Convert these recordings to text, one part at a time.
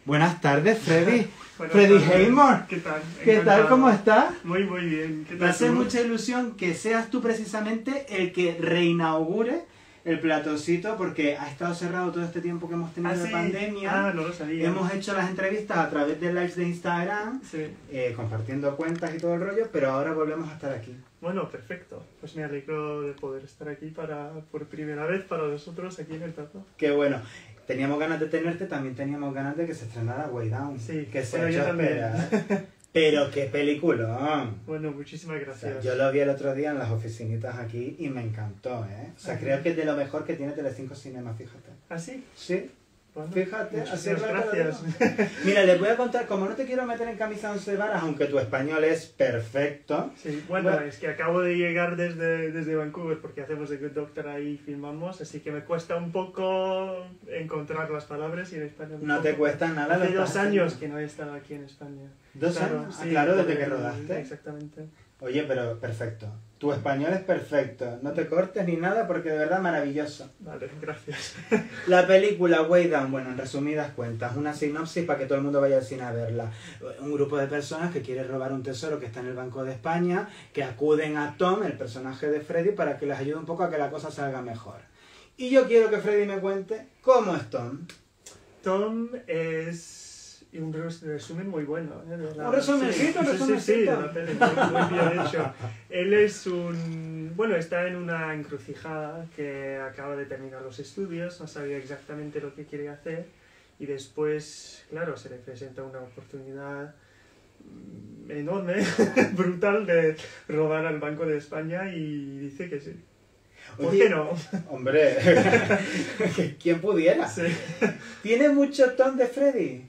Buenas tardes, Freddy. Buenas Freddy tardes. Haymore. ¿Qué tal? ¿Qué tal? Encantado. ¿Cómo estás? Muy bien. ¿Qué Me tal hace tú? mucha ilusión que seas tú precisamente el que reinaugure el platocito, porque ha estado cerrado todo este tiempo que hemos tenido de sí. pandemia. No lo sabía. Hemos hecho las entrevistas a través de lives de Instagram, Sí. compartiendo cuentas y todo el rollo, pero ahora volvemos a estar aquí. Bueno, perfecto. Pues me alegro de poder estar aquí por primera vez para nosotros aquí en el plato. Qué bueno. Teníamos ganas de tenerte, también teníamos ganas de que se estrenara Way Down. Sí, Que se bueno, ha yo hecho también. esperar. Pero qué peliculón. Bueno, muchísimas O sea, gracias. yo lo vi el otro día en las oficinitas aquí y me encantó, ¿eh? O sea, Ajá. creo que es de lo mejor que tiene Telecinco Cinema, fíjate. ¿Ah, sí? Sí, Bueno, fíjate, así muchísimas gracias. Mira, les voy a contar, como no te quiero meter en camisa 11 varas, aunque tu español es perfecto. Sí, bueno, Bueno. es que acabo de llegar desde Vancouver porque hacemos The Good Doctor ahí filmamos, así que me cuesta un poco encontrar las palabras y en español. No te cuesta nada. Hace lo 2 estás años haciendo. que no he estado aquí en España. ¿2 Claro, años? sí, Claro, desde que por el- rodaste. Exactamente. Oye, pero perfecto. Tu español es perfecto. No te cortes ni nada porque de verdad maravilloso. Vale, gracias. La película Way Down, bueno, en resumidas cuentas, una sinopsis para que todo el mundo vaya al cine a verla. Un grupo de personas que quiere robar un tesoro que está en el Banco de España, que acuden a Tom, el personaje de Freddy, para que les ayude un poco a que la cosa salga mejor. Y yo quiero que Freddy me cuente cómo es Tom. Tom es un resumen muy bueno. Un resumencito, un sí, resumencito. Sí, de la peli, muy bien hecho. Él es bueno, está en una encrucijada que acaba de terminar los estudios, no sabía exactamente lo que quería hacer y después, claro, se le presenta una oportunidad enorme, brutal de robar al Banco de España y dice que sí. ¿Por Oye, qué no? Hombre, ¿quién pudiera? Sí. ¿Tiene mucho Tom de Freddy?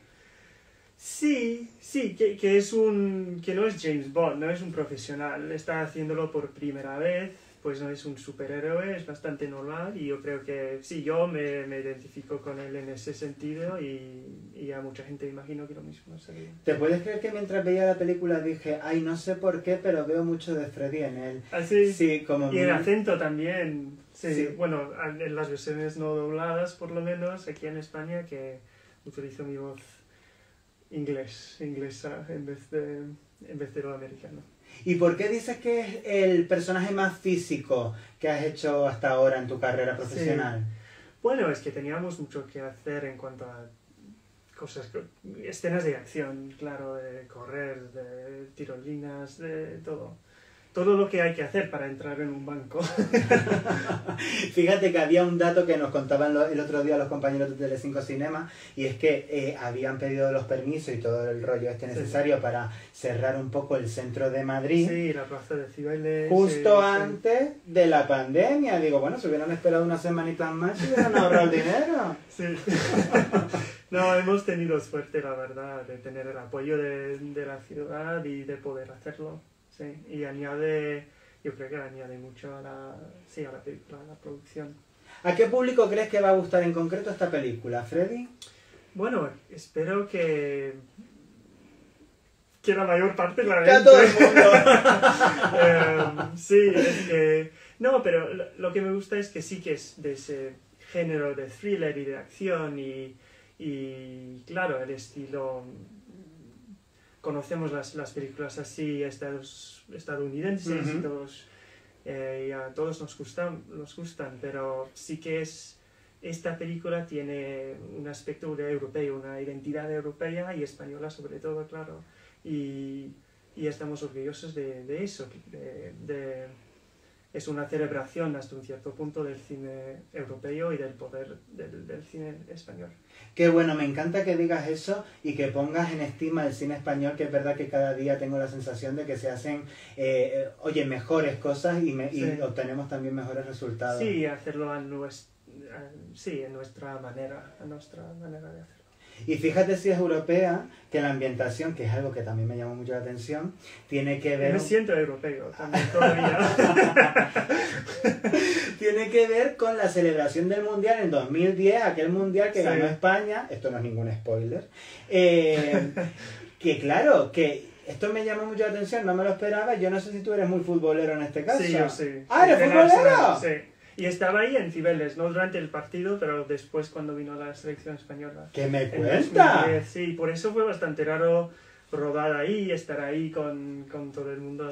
Sí, que no es James Bond, no es un profesional, está haciéndolo por primera vez, pues no es un superhéroe, es bastante normal y yo creo que sí, yo me identifico con él en ese sentido y a mucha gente imagino que lo mismo sería. ¿Te puedes creer que mientras veía la película dije, ay, no sé por qué, pero veo mucho de Freddy en él? Así, Sí, como y el muy- acento también, sí, Sí. bueno, en las versiones no dobladas por lo menos, aquí en España, que utilizo mi voz inglesa en vez de lo americano. ¿Y por qué dices que es el personaje más físico que has hecho hasta ahora en tu carrera profesional? Bueno, es que teníamos mucho que hacer en cuanto a cosas, escenas de acción, claro, de correr, de tirolinas, de todo. Todo lo que hay que hacer para entrar en un banco. Fíjate que había un dato que nos contaban el otro día los compañeros de Telecinco Cinema, y es que habían pedido los permisos y todo el rollo necesario para cerrar un poco el centro de Madrid. Sí, la plaza de Cibeles. Justo sí. antes de la pandemia. Digo, bueno, si hubieran esperado unas semanitas más, se hubieran ahorrado el dinero. Sí. No, hemos tenido suerte, la verdad, de tener el apoyo de la ciudad y de poder hacerlo. Sí, y yo creo que añade mucho a la película, a la producción. ¿A qué público crees que va a gustar en concreto esta película, Freddy? Bueno, espero que la mayor parte la ¡Que a todo el mundo! sí, es que... No, pero lo que me gusta es que sí que es de ese género de thriller y de acción y claro, el estilo... Conocemos las películas así estadounidenses y a todos nos gustan, pero sí que esta película tiene un aspecto europeo, una identidad europea y española sobre todo, claro, y estamos orgullosos de eso, es una celebración hasta un cierto punto del cine europeo y del poder del cine español. Qué bueno, me encanta que digas eso y que pongas en estima el cine español, que es verdad que cada día tengo la sensación de que se hacen, mejores cosas y obtenemos también mejores resultados. Sí, hacerlo en nuestra manera de hacerlo. Y fíjate si es europea, que la ambientación, que es algo que también me llamó mucho la atención, tiene que ver... Me siento europeo también todavía. Tiene que ver con la celebración del Mundial en 2010, aquel Mundial que Sí. ganó España, esto no es ningún spoiler, que claro, que esto me llamó mucho la atención, no me lo esperaba, yo no sé si tú eres muy futbolero en este caso. Sí, yo sí. ¡Ah, eres Del futbolero! Arsenal, sí. Y estaba ahí en Cibeles, no durante el partido, pero después cuando vino la selección española. ¿Qué me En cuenta? 2010, sí, por eso fue bastante raro rodar ahí, estar ahí con todo el mundo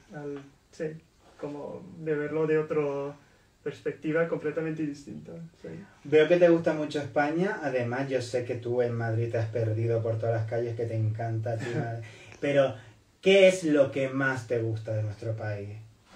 sí, como de verlo de otra perspectiva completamente distinta. Sí. Veo que te gusta mucho España, además yo sé que tú en Madrid te has perdido por todas las calles, que te encanta a ti, pero ¿qué es lo que más te gusta de nuestro país?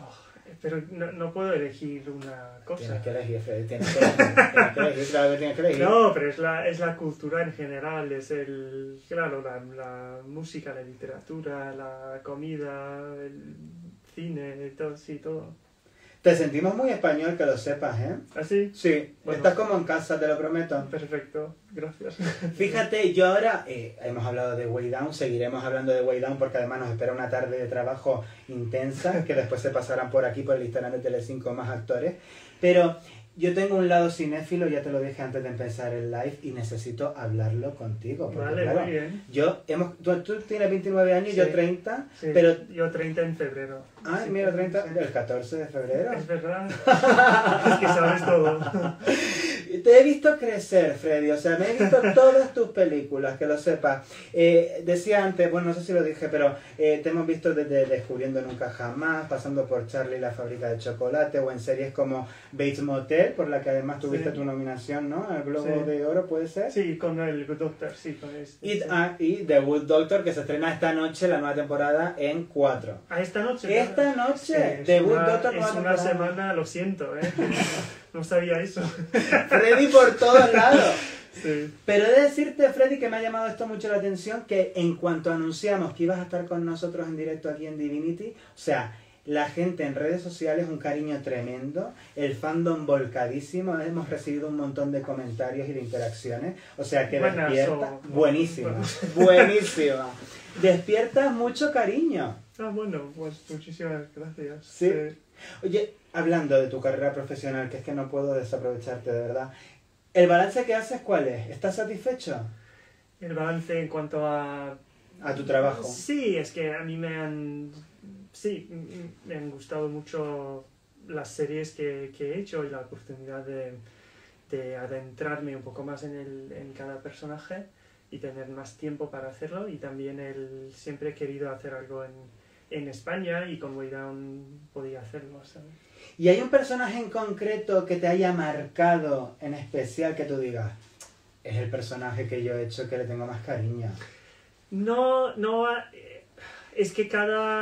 Pero no puedo elegir una cosa. Tienes que elegir, Freddy, tienes que elegir, claro que tienes que elegir. No, pero es la cultura en general, es claro, la música, la literatura, la comida, el cine, todo, sí, todo. Te sentimos muy español, que lo sepas, ¿eh? ¿Ah, sí? Sí, Bueno. estás como en casa, te lo prometo. Perfecto, gracias. Fíjate, yo ahora hemos hablado de Way Down, seguiremos hablando de Way Down porque además nos espera una tarde de trabajo intensa, que después se pasarán por aquí por el Instagram de Telecinco más actores, pero yo tengo un lado cinéfilo, ya te lo dije antes de empezar el live, y necesito hablarlo contigo. Porque, Vale, claro, muy bien. tú tienes 29 años, Sí. yo 30, Sí, pero... yo 30 en febrero. Ay, Sí, mira, 30, sí. el 14 de febrero. Es verdad. Es que sabes todo. Te he visto crecer, Freddy, o sea, me he visto todas tus películas, que lo sepas. Decía antes, bueno, no sé si lo dije, pero te hemos visto desde Descubriendo Nunca Jamás, pasando por Charlie y la fábrica de chocolate, o en series como Bates Motel, por la que además tuviste Sí. tu nominación, ¿no? Al Globo Sí. de Oro, ¿puede ser? Sí, con el Good Doctor, sí, con este. Y, Sí. y The Good Doctor, que se estrena esta noche, la nueva temporada, en 4. ¿A esta noche? Esta claro. noche, Es The Good una- Doctor, Es nueva una temporada. semana, lo siento, ¿eh? No sabía eso. Freddy por todos lados. Sí. Pero he de decirte, Freddy, que me ha llamado esto mucho la atención, que en cuanto anunciamos que ibas a estar con nosotros en directo aquí en Divinity, o sea, la gente en redes sociales, un cariño tremendo, el fandom volcadísimo, hemos recibido un montón de comentarios y de interacciones, o sea que Buenas, despierta, o- buenísima, bueno. buenísima, despierta mucho cariño. Ah, bueno, pues muchísimas gracias. Sí. Oye, hablando de tu carrera profesional, que es que no puedo desaprovecharte de verdad, ¿el balance que haces cuál es? ¿Estás satisfecho El balance en cuanto a... a tu trabajo? Sí, es que a mí me han gustado mucho las series que he hecho y la oportunidad de adentrarme un poco más en cada personaje y tener más tiempo para hacerlo, y también siempre he querido hacer algo en España, y con Way Down podía hacerlo, ¿sabes? ¿Y hay un personaje en concreto que te haya marcado en especial, que tú digas, es el personaje que yo he hecho que le tengo más cariño? No, es que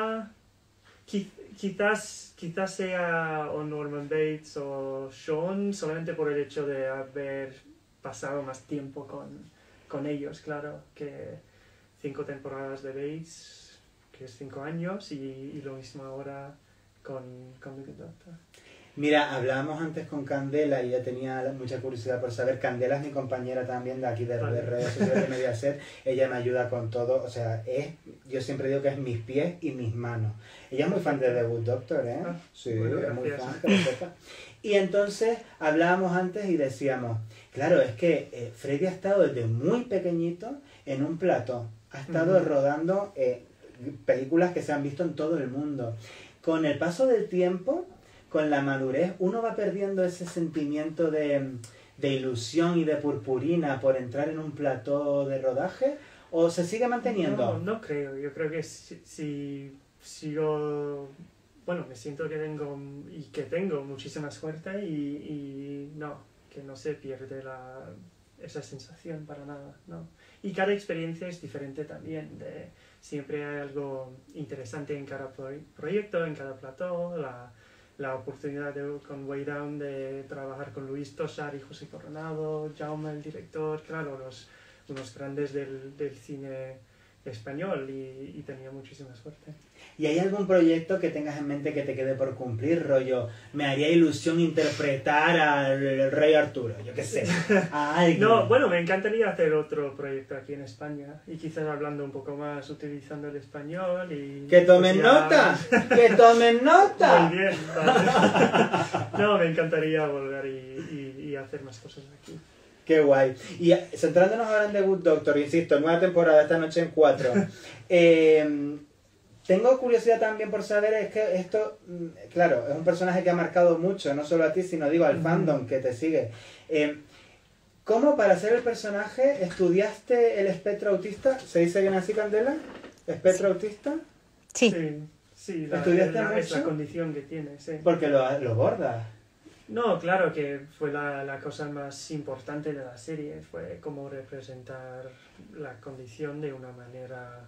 quizás sea o Norman Bates o Sean, solamente por el hecho de haber pasado más tiempo con ellos, claro, que 5 temporadas de Bates, que es 5 años, y lo mismo ahora con The Good Doctor. Mira, hablábamos antes con Candela y ella tenía mucha curiosidad por saber. Candela es mi compañera también de aquí de redes sociales de Mediaset. Ella me ayuda con todo, o sea, yo siempre digo que es mis pies y mis manos. Ella es muy fan de The Good Doctor, ¿eh? Ah, Sí, bueno, es muy gracias. fan, que lo sepa. Y entonces hablábamos antes y decíamos, claro, es que Freddy ha estado desde muy pequeñito en un plató. Ha estado rodando películas que se han visto en todo el mundo. Con el paso del tiempo, con la madurez, uno va perdiendo ese sentimiento de ilusión y de purpurina por entrar en un plató de rodaje, ¿o se sigue manteniendo? No creo. Yo creo que si sigo... Bueno, me siento que tengo muchísima suerte, y no, que no se pierde esa sensación para nada, ¿no? Y cada experiencia es diferente también. Siempre hay algo interesante en cada proyecto, en cada plató. La oportunidad con Way Down de trabajar con Luis Tosar y José Coronado, Jaume, el director, claro, unos grandes del cine español, y tenía muchísima suerte. ¿Y hay algún proyecto que tengas en mente que te quede por cumplir, rollo? Me haría ilusión interpretar al rey Arturo, yo qué sé, a alguien. No, bueno, me encantaría hacer otro proyecto aquí en España, y quizás hablando un poco más, utilizando el español y... ¡Que tomen pues ya- nota! ¡Que tomen nota! Muy bien, vale. No, me encantaría volver y hacer más cosas aquí. ¡Qué guay! Y centrándonos ahora en The Good Doctor, insisto, nueva temporada, esta noche en 4. Tengo curiosidad también por saber, es que esto, claro, es un personaje que ha marcado mucho, no solo a ti, sino digo al fandom que te sigue. ¿Cómo para ser el personaje estudiaste el espectro autista? ¿Se dice bien así, Candela? ¿Espectro autista? Sí. Sí, ¿Estudiaste mucho? es la condición que tiene, sí. Porque lo bordas. No, claro que fue la cosa más importante de la serie, fue cómo representar la condición de una manera,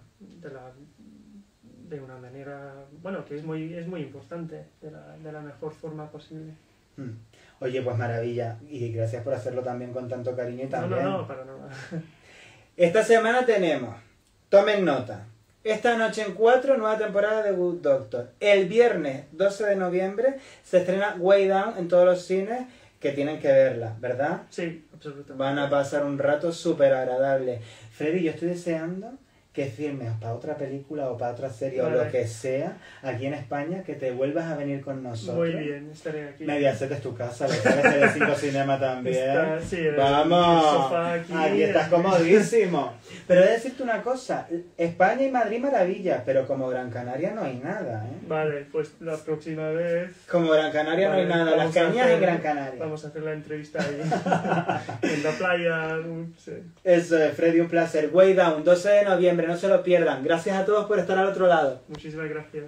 bueno, que es muy importante, de la mejor forma posible. Oye, pues maravilla, y gracias por hacerlo también con tanto cariño y también. No, para nada. Esta semana tenemos, tomen nota, esta noche en 4, nueva temporada de Good Doctor. El viernes 12 de noviembre se estrena Way Down en todos los cines, que tienen que verla, ¿verdad? Sí, absolutamente. Van a pasar un rato súper agradable. Freddy, yo estoy deseando que firmes para otra película o para otra serie o lo que sea aquí en España, que te vuelvas a venir con nosotros. Muy bien, estaré aquí. Mediaset es tu casa, lo sabes, Telecinco Cinema también. Sí, vamos, el sofá aquí estás comodísimo. Pero he de decirte una cosa, España y Madrid maravilla, pero como Gran Canaria no hay nada, ¿eh? Vale, pues la próxima vez... Como Gran Canaria no hay nada, las cañas en Gran Canaria. Vamos a hacer la entrevista ahí, en la playa. Sí. Eso es, Freddy, un placer. Way Down, 12 de noviembre, no se lo pierdan. Gracias a todos por estar al otro lado. Muchísimas gracias.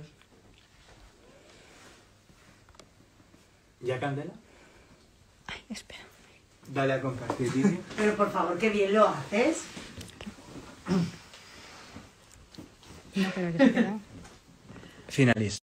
¿Ya, Candela? Ay, espera. Dale a compartir vídeo. Pero por favor, qué bien lo haces. No, pero que se queda. Finaliza.